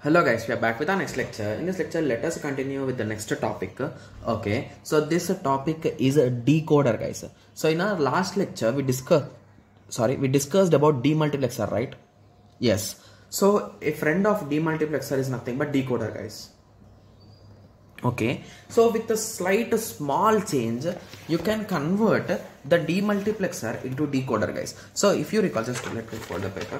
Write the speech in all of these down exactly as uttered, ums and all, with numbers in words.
Hello guys, we are back with our next lecture. In this lecture, let us continue with the next topic. Okay, so this topic is a decoder, guys. So in our last lecture, we discussed, sorry, we discussed about demultiplexer, right? Yes. So a friend of demultiplexer is nothing but decoder, guys. Okay, so with a slight small change, you can convert the demultiplexer into decoder, guys. So if you recall, just let me fold the paper.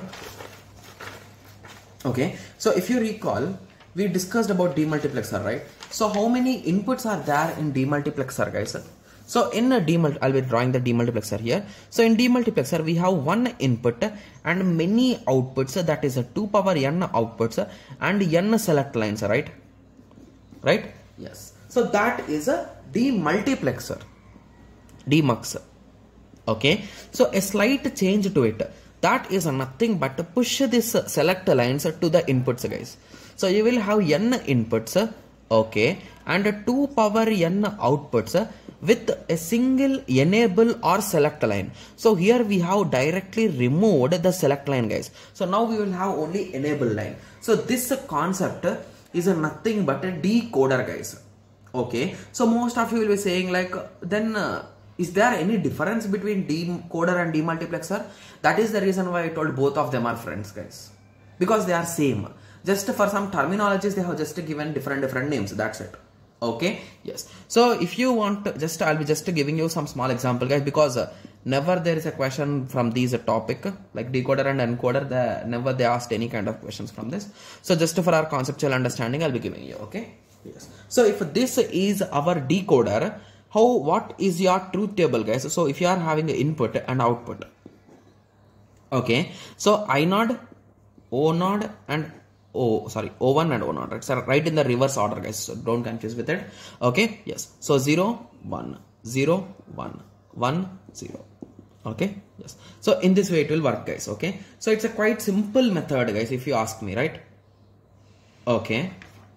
Okay, so if you recall, we discussed about demultiplexer, right? So how many inputs are there in demultiplexer, guys? So in a demult, I'll be drawing the demultiplexer here. So in demultiplexer, we have one input and many outputs. That is a two power n outputs and n select lines, right? Right? Yes. So that is a demultiplexer. Demux. Okay. So a slight change to it. That is nothing but to push this select lines to the inputs, guys. So you will have n inputs, okay, and two power n outputs with a single enable or select line. So here we have directly removed the select line, guys. So now we will have only enable line. So this concept is nothing but a decoder, guys. Okay. So most of you will be saying like, then uh, is there any difference between decoder and demultiplexer? That is the reason why I told both of them are friends, guys. Because they are same. Just for some terminologies, they have just given different different names. That's it. Okay. Yes. So if you want, to, just I'll be just giving you some small example, guys. Because uh, never there is a question from these uh, topic like decoder and encoder. The, never they asked any kind of questions from this. So just for our conceptual understanding, I'll be giving you. Okay. Yes. So if this is our decoder, how what is your truth table, guys? So if you are having an input and output, okay, so I node, O node and O sorry O one and O node, right? So right in the reverse order, guys, so don't confuse with it. Okay, yes, so zero one zero one one zero. Okay, yes, so in this way it will work, guys. Okay, so it's a quite simple method, guys, if you ask me, right? Okay,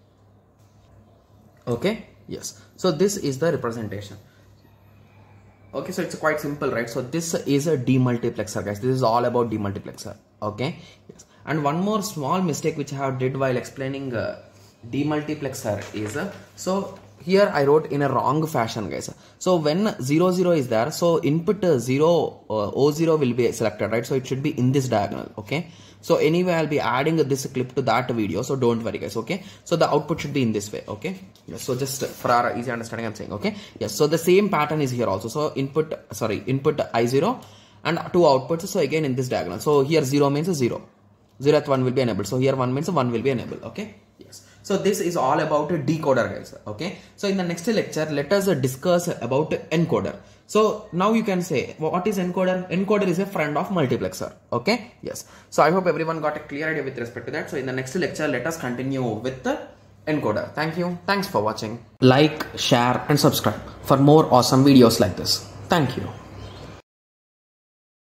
okay. Yes, so this is the representation. Okay, so it's quite simple, right? So this is a demultiplexer, guys. This is all about demultiplexer. Okay, yes. And one more small mistake which I have did while explaining uh, demultiplexer is uh, so here I wrote in a wrong fashion, guys. So when zero zero is there, so input uh, zero uh, O zero will be selected, right? So it should be in this diagonal. Okay. So anyway, I'll be adding this clip to that video. So don't worry, guys. Okay. So the output should be in this way. Okay. Yes, so just for our easy understanding, I'm saying, okay. Yes. So the same pattern is here also. So input, sorry, input I zero and two outputs. So again in this diagonal. So here zero means zero. zeroth one will be enabled. So here one means one will be enabled. Okay. Yes. So this is all about a decoder, guys. Okay. So in the next lecture, let us discuss about encoder. So now you can say, what is encoder? Encoder is a friend of multiplexer. Okay. Yes. So I hope everyone got a clear idea with respect to that. So in the next lecture, let us continue with the encoder. Thank you. Thanks for watching. Like, share and subscribe for more awesome videos like this. Thank you.